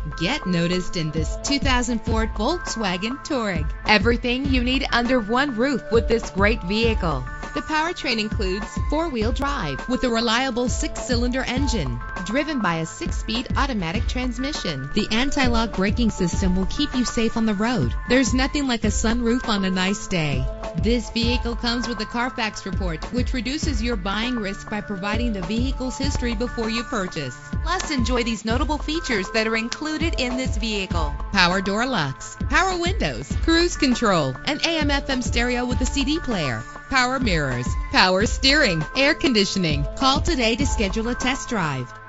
Get noticed in this 2004 Volkswagen Touareg. Everything you need under one roof with this great vehicle. The powertrain includes four-wheel drive with a reliable six-cylinder engine driven by a six-speed automatic transmission. The anti-lock braking system will keep you safe on the road. There's nothing like a sunroof on a nice day. This vehicle comes with a Carfax report, which reduces your buying risk by providing the vehicle's history before you purchase. Plus, enjoy these notable features that are included in this vehicle: power door locks, power windows, cruise control, an AM/FM stereo with a CD player, power mirrors, power steering, air conditioning. Call today to schedule a test drive.